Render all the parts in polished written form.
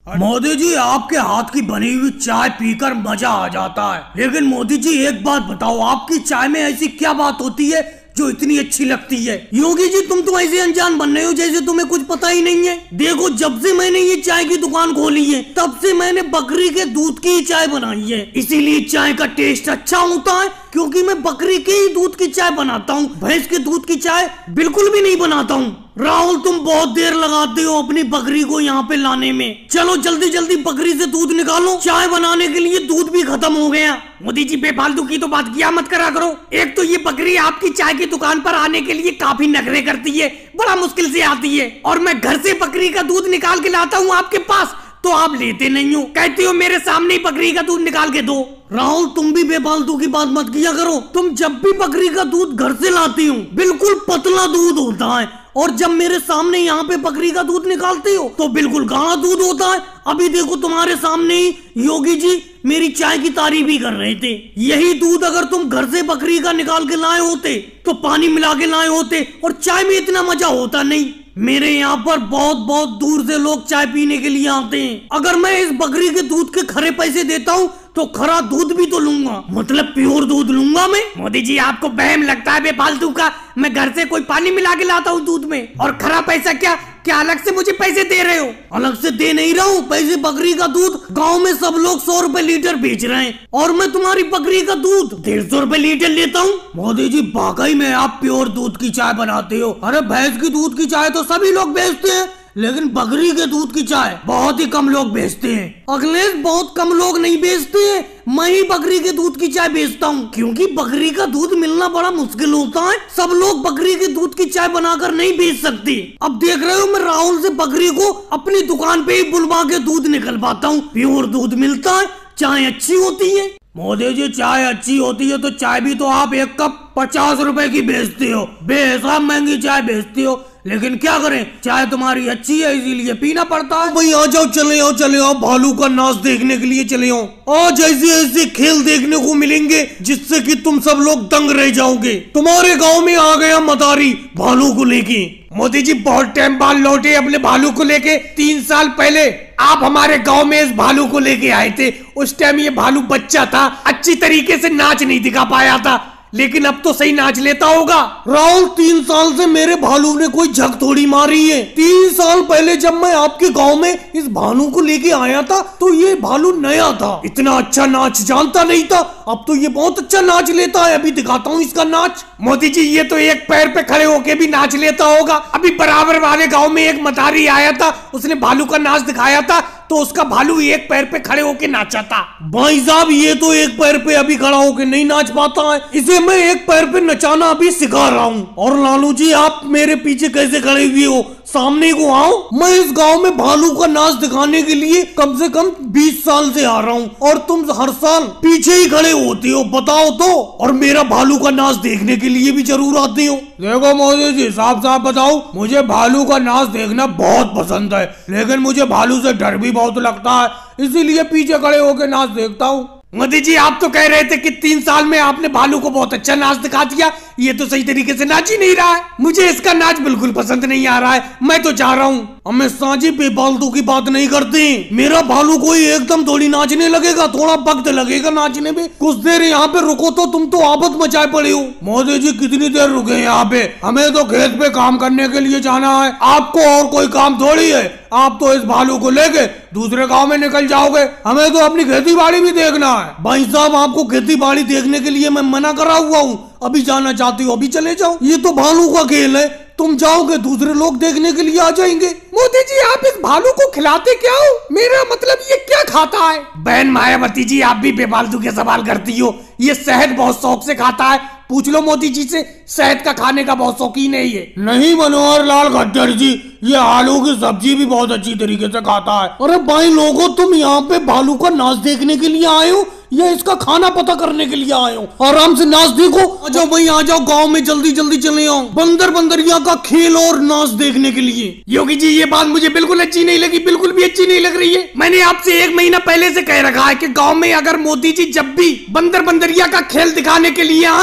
मोदी जी, आपके हाथ की बनी हुई चाय पीकर मजा आ जाता है। लेकिन मोदी जी एक बात बताओ, आपकी चाय में ऐसी क्या बात होती है जो इतनी अच्छी लगती है? योगी जी, तुम तो ऐसे अनजान बन रहे हो जैसे तुम्हें कुछ पता ही नहीं है। देखो, जब से मैंने ये चाय की दुकान खोली है तब से मैंने बकरी के दूध की चाय बनाई है। इसीलिए चाय का टेस्ट अच्छा होता है, क्योंकि मैं बकरी के ही दूध की चाय बनाता हूँ। भैंस के दूध की चाय बिल्कुल भी नहीं बनाता हूँ। राहुल, तुम बहुत देर लगाते हो अपनी बकरी को यहाँ पे लाने में। चलो जल्दी जल्दी बकरी से दूध निकालो, चाय बनाने के लिए दूध भी खत्म हो गया। मोदी जी, बेफालतू की तो बात किया मत करा करो। एक तो ये बकरी आपकी चाय की दुकान पर आने के लिए काफी नखरे करती है, बड़ा मुश्किल से आती है, और मैं घर से बकरी का दूध निकाल के लाता हूँ आपके पास तो आप लेते नहीं हो, कहते हो मेरे सामने ही बकरी का दूध निकाल के दो। राहुल, तुम भी बेफालतू की बात मत किया करो। तुम जब भी बकरी का दूध घर से लाती हो बिल्कुल पतला दूध होता है, और जब मेरे सामने यहाँ पे बकरी का दूध निकालते हो तो बिल्कुल गाढ़ा दूध होता है। अभी देखो, तुम्हारे सामने ही योगी जी मेरी चाय की तारीफ ही कर रहे थे। यही दूध अगर तुम घर से बकरी का निकाल के लाए होते तो पानी मिला के लाए होते और चाय में इतना मजा होता नहीं। मेरे यहाँ पर बहुत बहुत दूर से लोग चाय पीने के लिए आते हैं। अगर मैं इस बकरी के दूध के खरे पैसे देता हूँ तो खरा दूध भी तो लूंगा, मतलब प्योर दूध लूंगा मैं। मोदी जी, आपको बहम लगता है बेफालतू का। मैं घर से कोई पानी मिला के लाता हूँ दूध में, और खरा पैसा क्या अलग से मुझे पैसे दे रहे हो? अलग से दे नहीं रहा हूँ पैसे। बकरी का दूध गांव में सब लोग 100 रुपए लीटर बेच रहे हैं, और मैं तुम्हारी बकरी का दूध 150 रुपए लीटर लेता हूँ। मोदी जी, वाकई में आप प्योर दूध की चाय बनाते हो। अरे भैंस की दूध की चाय तो सभी लोग बेचते हैं, लेकिन बकरी के दूध की चाय बहुत ही कम लोग बेचते हैं। अखिलेश, बहुत कम लोग नहीं बेचते हैं, मैं ही बकरी के दूध की चाय बेचता हूँ, क्योंकि बकरी का दूध मिलना बड़ा मुश्किल होता है। सब लोग बकरी के दूध की चाय बनाकर नहीं बेच सकते। अब देख रहे हो, मैं राहुल से बकरी को अपनी दुकान पे ही बुलवा के दूध निकलवाता हूँ। प्योर दूध मिलता है, चाय अच्छी होती है। मोदी जी, चाय अच्छी होती है तो चाय भी तो आप एक कप 50 रुपए की बेचते हो, बेहिसाब महंगी चाय बेचते हो। लेकिन क्या करें, चाय तुम्हारी अच्छी है इसीलिए पीना पड़ता है। भाई आ जाओ, चले आओ भालू का नाच देखने के लिए चले आओ। आज ऐसे ऐसे खेल देखने को मिलेंगे जिससे कि तुम सब लोग दंग रह जाओगे। तुम्हारे गांव में आ गया मदारी भालू को लेके। मोदी जी, बहुत टाइम बाद लौटे अपने भालू को लेके। 3 साल पहले आप हमारे गांव में इस भालू को लेके आए थे। उस टाइम ये भालू बच्चा था, अच्छी तरीके से नाच नहीं दिखा पाया था, लेकिन अब तो सही नाच लेता होगा। राहुल, 3 साल से मेरे भालू ने कोई झक थोड़ी मारी है। 3 साल पहले जब मैं आपके गांव में इस भालू को लेके आया था तो ये भालू नया था, इतना अच्छा नाच जानता नहीं था। अब तो ये बहुत अच्छा नाच लेता है, अभी दिखाता हूँ इसका नाच। मोदी जी, ये तो एक पैर पे खड़े होके भी नाच लेता होगा। अभी बराबर वाले गाँव में एक मदारी आया था, उसने भालू का नाच दिखाया था तो उसका भालू एक पैर पे खड़े होके नाचा था। भाई साहब, ये तो एक पैर पे अभी खड़ा होके नहीं नाच पाता है, इसे मैं एक पैर पे नचाना अभी सिखा रहा हूँ। और लालू जी, आप मेरे पीछे कैसे खड़े हुए हो? सामने को आओ। मैं इस गांव में भालू का नाच दिखाने के लिए कम से कम 20 साल से आ रहा हूँ, और तुम हर साल पीछे ही खड़े होते हो, बताओ तो। और मेरा भालू का नाच देखने के लिए भी जरूर आते हो। देखो मोदी जी, साफ साफ बताओ, मुझे भालू का नाच देखना बहुत पसंद है, लेकिन मुझे भालू से डर भी बहुत लगता है, इसीलिए पीछे खड़े होकर नाच देखता हूँ। मोदी जी, आप तो कह रहे थे कि 3 साल में आपने भालू को बहुत अच्छा नाच दिखा दिया। ये तो सही तरीके से नाच ही नहीं रहा है। मुझे इसका नाच बिल्कुल पसंद नहीं आ रहा है। मैं तो चाह रहा हूँ हमें साझी बेफालतू की बात नहीं करते। मेरा भालू कोई एकदम थोड़ी नाचने लगेगा, थोड़ा वक्त लगेगा नाचने में। कुछ देर यहाँ पे रुको तो तुम तो आफत मचाए पड़े हो। मोदी जी, कितनी देर रुके यहाँ पे? हमें तो खेत पे काम करने के लिए जाना है, आपको और कोई काम थोड़ी है। आप तो इस भालू को लेके दूसरे गांव में निकल जाओगे, हमें तो अपनी खेती बाड़ी भी देखना है। भाई साहब, आपको खेती बाड़ी देखने के लिए मैं मना करा हुआ हूँ। अभी जाना चाहते हो अभी चले जाओ, ये तो भालू का खेल है। तुम जाओगे दूसरे लोग देखने के लिए आ जाएंगे। मोदी जी, आप इस भालू को खिलाते क्या हो? मेरा मतलब ये क्या खाता है? बहन मायावती जी, आप भी बेफालतू के सवाल करती हो। ये शहद बहुत शौक से खाता है, पूछ लो मोदी जी से, शहद का खाने का बहुत शौकीन है ये। नहीं मनोहर लाल खट्टर जी, ये आलू की सब्जी भी बहुत अच्छी तरीके से खाता है। अरे भाई लोगों, तुम यहाँ पे भालू का नाच देखने के लिए आए हो या इसका खाना पता करने के लिए आए हो? आराम से नाच देखो। आ जाओ भाई, आ जाओ, गांव में जल्दी जल्दी चले आओ, बंदर बंदरिया का खेल और नाच देखने के लिए। योगी जी, ये बात मुझे बिल्कुल अच्छी नहीं लगी, बिल्कुल भी अच्छी नहीं लग रही है। मैंने आपसे 1 महीना पहले से कह रखा है कि गाँव में अगर मोदी जी जब भी बंदर बंदरिया का खेल दिखाने के लिए आए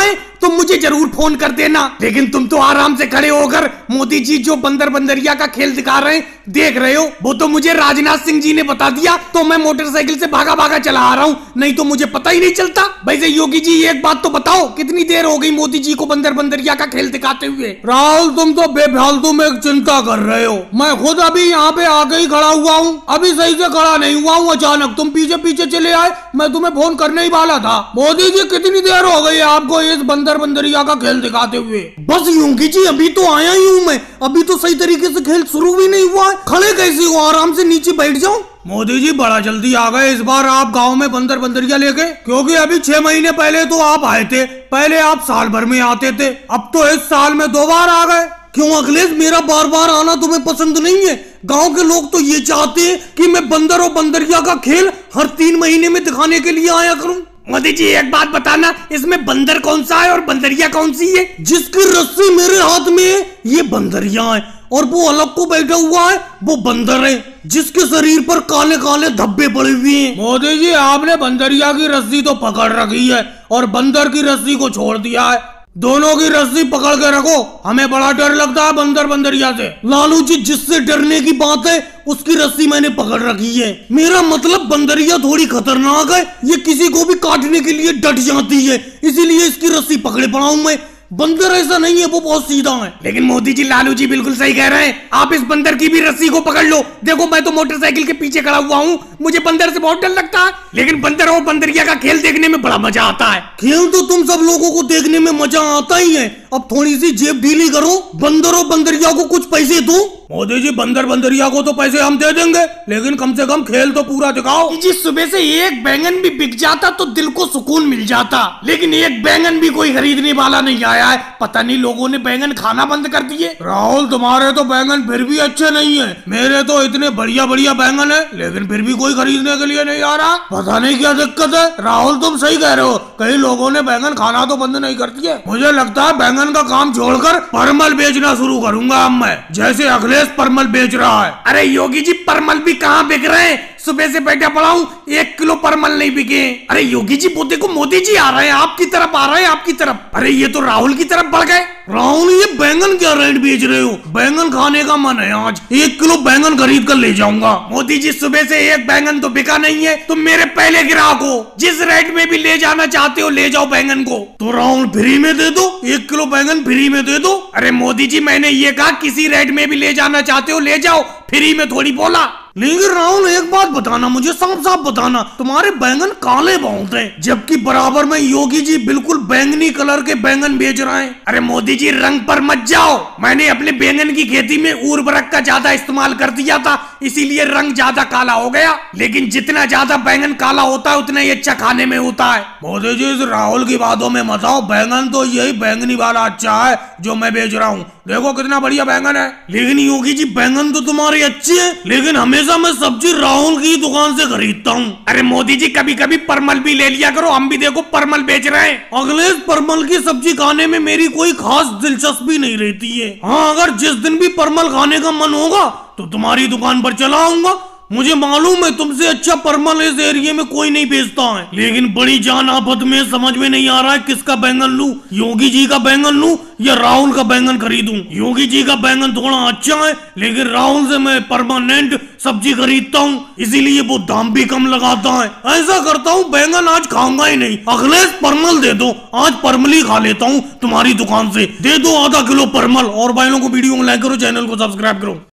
तुम मुझे जरूर फोन कर देना। लेकिन तुम तो आराम से खड़े होकर मोदी जी जो बंदर बंदरिया का खेल दिखा रहे हैं देख रहे हो। वो तो मुझे राजनाथ सिंह जी ने बता दिया, तो मैं मोटरसाइकिल से भागा भागा चला आ रहा हूँ, नहीं तो मुझे पता ही नहीं चलता। वैसे योगी जी एक बात तो बताओ, कितनी देर हो गई मोदी जी को बंदर बंदरिया का खेल दिखाते हुए? राहुल तुम तो बेफालतू में चिंता कर रहे हो, मैं खुद अभी यहाँ पे आके ही खड़ा हुआ हूँ, अभी सही से खड़ा नहीं हुआ हूँ, अचानक तुम पीछे पीछे चले आए, मैं तुम्हें फोन करने ही वाला था। मोदी जी कितनी देर हो गई आपको इस बंदर बंदरिया का खेल दिखाते हुए? बस योगी जी अभी तो आया ही हूँ मैं, अभी तो सही तरीके से खेल शुरू भी नहीं हुआ है, खड़े कैसे हो? आराम से नीचे बैठ जाओ। मोदी जी बड़ा जल्दी आ गए इस बार आप गांव में बंदर बंदरिया लेके, क्योंकि अभी 6 महीने पहले तो आप आए थे, पहले आप साल भर में आते थे, अब तो इस साल में 2 बार आ गए। क्यों अखिलेश, मेरा बार बार आना तुम्हें पसंद नहीं है? गांव के लोग तो ये चाहते हैं कि मैं बंदर और बंदरिया का खेल हर 3 महीने में दिखाने के लिए आया करूं। मोदी जी एक बात बताना, इसमें बंदर कौन सा है और बंदरिया कौन सी है? जिसकी रस्सी मेरे हाथ में है ये बंदरिया है, और वो अलग को बैठा हुआ है वो बंदर है, जिसके शरीर पर काले काले धब्बे पड़े हुए हैं। मोदी जी आपने बंदरिया की रस्सी तो पकड़ रखी है और बंदर की रस्सी को छोड़ दिया है, दोनों की रस्सी पकड़ के रखो, हमें बड़ा डर लगता है बंदर बंदरिया से। लालू जी जिससे डरने की बात है उसकी रस्सी मैंने पकड़ रखी है, मेरा मतलब बंदरिया थोड़ी खतरनाक है, ये किसी को भी काटने के लिए डट जाती है, इसीलिए इसकी रस्सी पकड़े पड़ा हूं मैं। बंदर ऐसा नहीं है, वो बहुत सीधा है। लेकिन मोदी जी लालू जी बिल्कुल सही कह रहे हैं, आप इस बंदर की भी रस्सी को पकड़ लो। देखो मैं तो मोटरसाइकिल के पीछे खड़ा हुआ हूँ, मुझे बंदर से बहुत डर लगता है, लेकिन बंदर और बंदरिया का खेल देखने में बड़ा मजा आता है। खेल तो तुम सब लोगों को देखने में मजा आता ही है, अब थोड़ी सी जेब ढीली करो, बंदर और बंदरिया को कुछ पैसे दो। मोदी जी बंदर बंदरिया को तो पैसे हम दे देंगे, लेकिन कम से कम खेल तो पूरा दिखाओ। जी सुबह से एक बैंगन भी बिक जाता तो दिल को सुकून मिल जाता, लेकिन एक बैंगन भी कोई खरीदने वाला नहीं आया है, पता नहीं लोगों ने बैंगन खाना बंद कर दिए। राहुल तुम्हारे तो बैंगन फिर भी अच्छे नहीं है, मेरे तो इतने बढ़िया बढ़िया बैंगन है, लेकिन फिर भी कोई खरीदने के लिए नहीं आ रहा, पता नहीं क्या दिक्कत है। राहुल तुम सही कह रहे हो, कई लोगों ने बैंगन खाना तो बंद नहीं कर दिए, मुझे लगता है बैंगन का काम छोड़कर परमल बेचना शुरू करूंगा अब मैं, जैसे अखिलेश परमल बेच रहा है। अरे योगी जी परमल भी कहाँ बिक रहे हैं, सुबह से बैठा पड़ा हूँ, 1 किलो परमल नहीं बिके। अरे योगी जी वो देखो मोदी जी आ रहे हैं, आपकी तरफ आ रहे हैं, आपकी तरफ। अरे ये तो राहुल की तरफ बढ़ गए। राहुल ये बैंगन क्या रेट बेच रहे हो? बैंगन खाने का मन है आज, 1 किलो बैंगन खरीद कर ले जाऊंगा। मोदी जी सुबह से एक बैंगन तो बिका नहीं है, तुम मेरे पहले ग्राहक हो, जिस रेट में भी ले जाना चाहते हो ले जाओ बैंगन को। तो राहुल फ्री में दे दो, 1 किलो बैंगन फ्री में दे दो। अरे मोदी जी मैंने ये कहा किसी रेट में भी ले जाना चाहते हो ले जाओ, फ्री में थोड़ी बोला। लेकिन राहुल एक बात बताना, मुझे साफ साफ बताना, तुम्हारे बैंगन काले बहुत हैं, जबकि बराबर में योगी जी बिल्कुल बैंगनी कलर के बैंगन बेच रहे हैं। अरे मोदी जी रंग पर मत जाओ, मैंने अपने बैंगन की खेती में उर्वरक का ज्यादा इस्तेमाल कर दिया था, इसीलिए रंग ज्यादा काला हो गया, लेकिन जितना ज्यादा बैंगन काला होता है उतना ही अच्छा खाने में होता है। मोदी जी इस राहुल की बातों में मत आओ, बैंगन तो यही बैंगनी वाला अच्छा है जो मैं बेच रहा हूँ, देखो कितना बढ़िया बैंगन है। लेकिन योगी जी बैंगन तो तुम्हारे अच्छे हैं, लेकिन हमेशा मैं सब्जी राहुल की दुकान से खरीदता हूँ। अरे मोदी जी कभी कभी परमल भी ले लिया करो, हम भी देखो परमल बेच रहे हैं। अखिलेश परमल की सब्जी खाने में मेरी कोई खास दिलचस्पी नहीं रहती है, हाँ अगर जिस दिन भी परमल खाने का मन होगा तो तुम्हारी दुकान पर चला आऊंगा, मुझे मालूम है तुमसे अच्छा परमल इस एरिया में कोई नहीं बेचता है, लेकिन बड़ी जान आफत में समझ में नहीं आ रहा है किसका बैंगन लूं, योगी जी का बैंगन लूं या राहुल का बैंगन खरीदूं। योगी जी का बैंगन थोड़ा अच्छा है, लेकिन राहुल से मैं परमानेंट सब्जी खरीदता हूँ, इसीलिए वो दाम भी कम लगाता है। ऐसा करता हूँ बैंगन आज खाऊंगा ही नहीं, अखिलेश परमल दे दो, आज परमल ही खा लेता हूँ तुम्हारी दुकान से, दे दो आधा किलो परमल। और भाइयों को वीडियो को लाइक करो, चैनल को सब्सक्राइब करो।